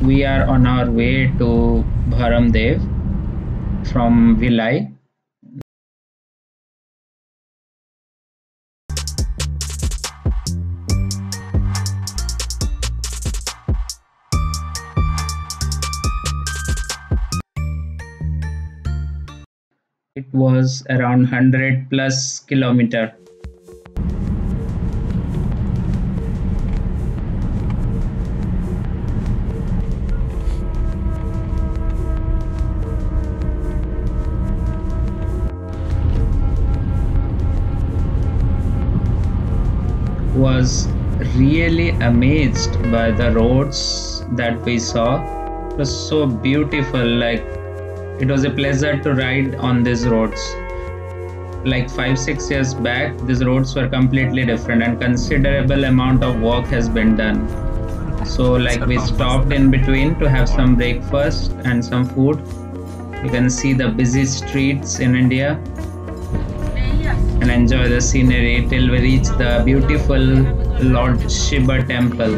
We are on our way to Bharamdev from Vilai. It was around 100 plus kilometer. Was really amazed by the roads that we saw. It was so beautiful, like it was a pleasure to ride on these roads. Like 5-6 years back, these roads were completely different and considerable amount of work has been done. So like we stopped in between to have some breakfast and some food. You can see the busy streets in India and enjoy the scenery till we reach the beautiful Lord Shiva temple.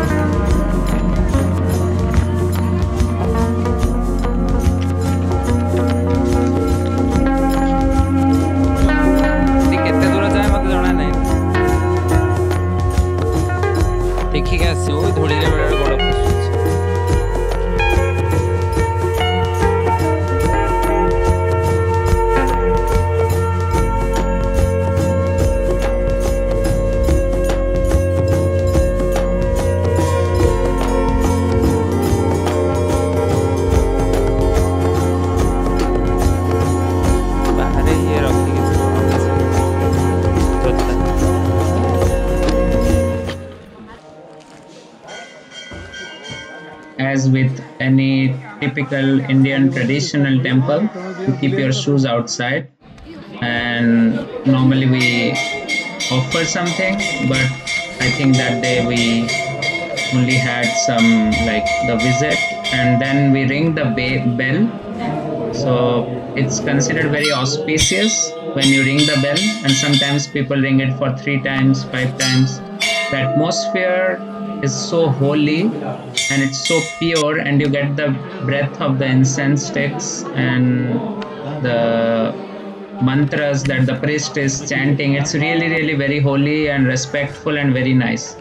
As with any typical Indian traditional temple, you keep your shoes outside, and normally we offer something, but I think that day we only had some like the visit, and then we ring the bell. So it's considered very auspicious when you ring the bell, and sometimes people ring it for 3 times, 5 times. The atmosphere is so holy and it's so pure, and you get the breath of the incense sticks and the mantras that the priest is chanting. It's really, really very holy and respectful and very nice.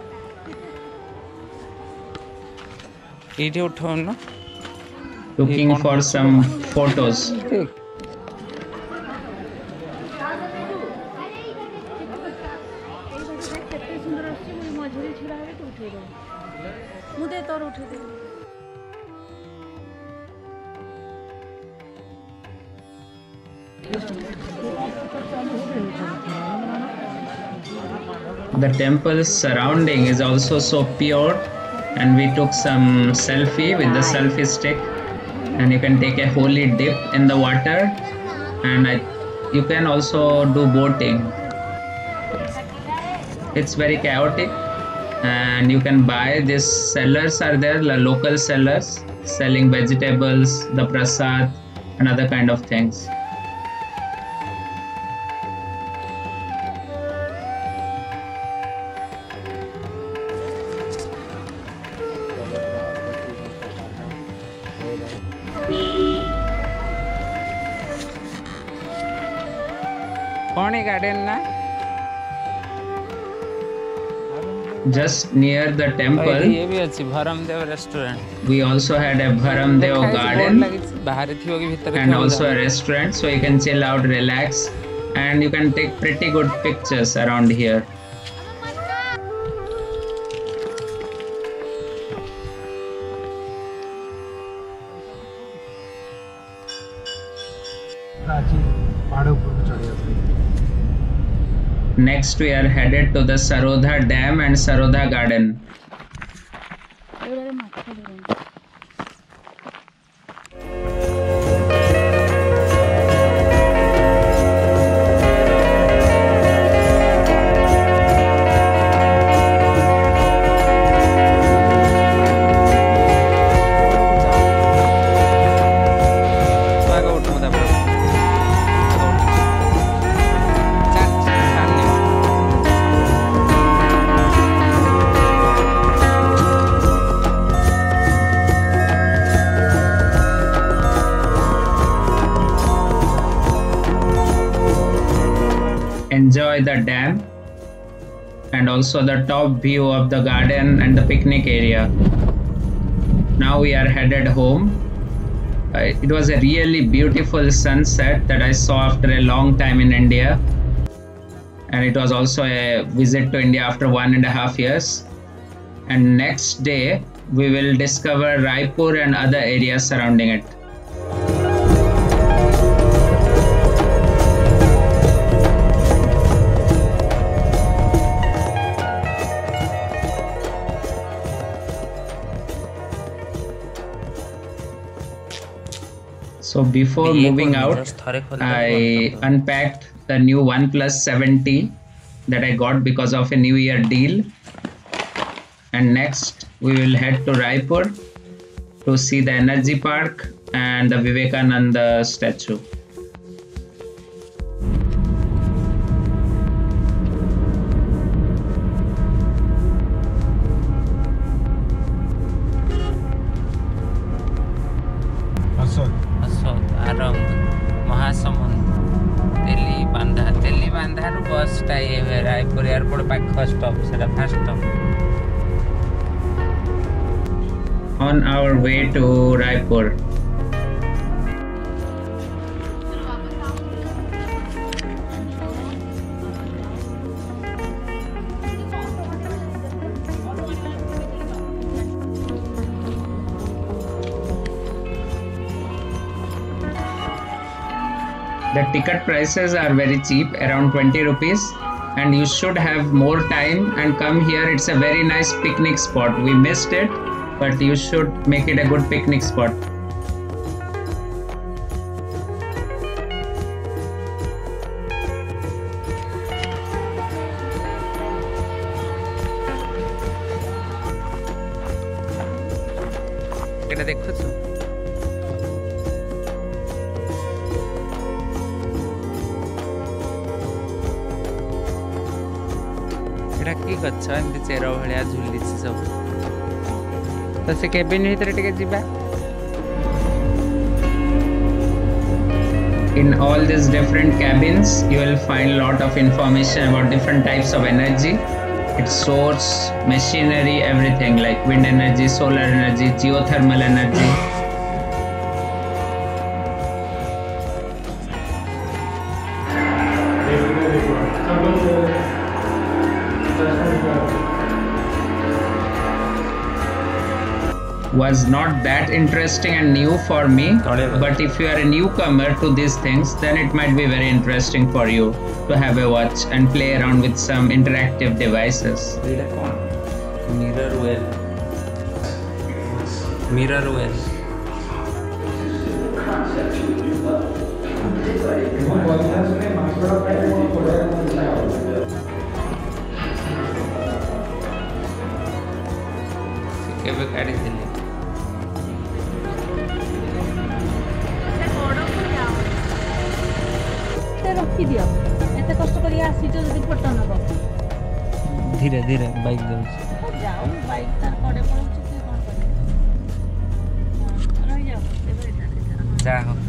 Looking for some photos. The temple's surrounding is also so pure, and we took some selfie with the selfie stick, and you can take a holy dip in the water, and you can also do boating. It's very chaotic, and you can buy these sellers are there, the local sellers selling vegetables, the prasad and other kind of things. Just near the temple, we also had a Bharamdev garden and also a restaurant, so you can chill out, relax, and you can take pretty good pictures around here. Next, we are headed to the Sarodha Dam and Sarodha Garden. enjoy the dam and also the top view of the garden and the picnic area. Now we are headed home. It was a really beautiful sunset that I saw after a long time in India. And it was also a visit to India after 1.5 years. And next day, we will discover Raipur and other areas surrounding it. So before moving out, I unpacked the new OnePlus 7T that I got because of a New Year deal. And next we will head to Raipur to see the Energy Park and the Vivekananda statue. Raipur airport first stop, first stop. On our way to Raipur. The ticket prices are very cheap, around 20 rupees. And you should have more time and come here. It's a very nice picnic spot. We missed it, but you should make it a good picnic spot. କି ଗଛ ଏମିତି ଚେର ଭଳିଆ ଝୁଲିଛି ସବୁ ତ ସେ cabin ଭିତରେ ଟିକେ ଯିବା In all these different cabins you will find a lot of information about different types of energy, its source, machinery, everything like wind energy, solar energy, geothermal energy. Was not that interesting and new for me, but if you are a newcomer to these things, then it might be very interesting for you to have a watch and play around with some interactive devices. Mirror well. Mirror well. କେବେ କାଢିଥିଲି ରଖିଦିଅ ଏତେ କଷ୍ଟ କରି ଆସିଛ ଯଦି photo ନବ ଧୀରେ ଧୀରେ bike ଯାଉଛି ଯାଉ ବାଇକ୍ ତାର କଡ଼େ ପଳଉଛି କି କ'ଣ କରିବ ରହିଯାଉ ଯା ହଉ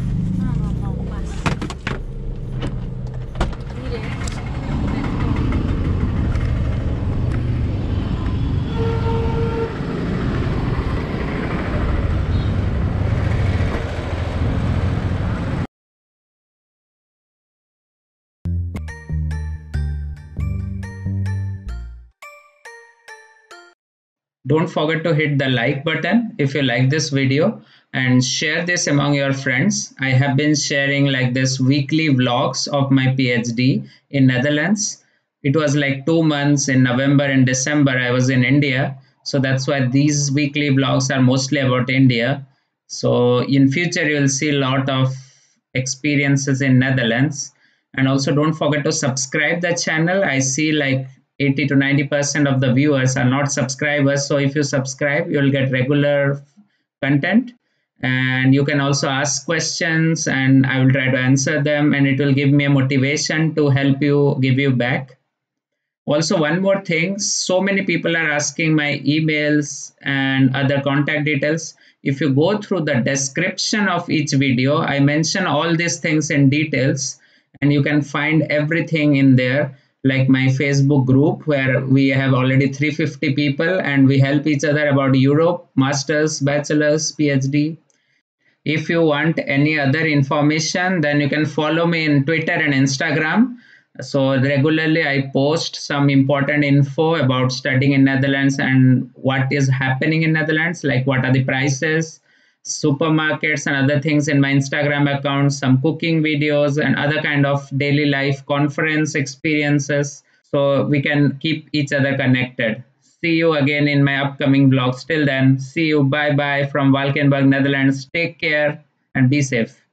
Don't forget to hit the like button if you like this video and share this among your friends. I have been sharing like this weekly vlogs of my PhD in Netherlands. It was like 2 months in November and December I was in India. So that's why these weekly vlogs are mostly about India. So in future you will see a lot of experiences in Netherlands. And also don't forget to subscribe the channel. I see like 80 to 90% of the viewers are not subscribers. So if you subscribe, you'll get regular content and you can also ask questions and I will try to answer them and it will give me a motivation to help you, give you back. Also, one more thing, so many people are asking my emails and other contact details. If you go through the description of each video, I mention all these things in details. and you can find everything in there, like my Facebook group where we have already 350 people and we help each other about Europe, masters, bachelors, PhD. If you want any other information, then you can follow me in Twitter and Instagram. So regularly I post some important info about studying in Netherlands and what is happening in Netherlands, like what are the prices, supermarkets and other things in my Instagram account, some cooking videos and other kind of daily life conference experiences. So we can keep each other connected. See you again in my upcoming vlogs. Till then, see you. Bye bye from Valkenburg, Netherlands. Take care and be safe.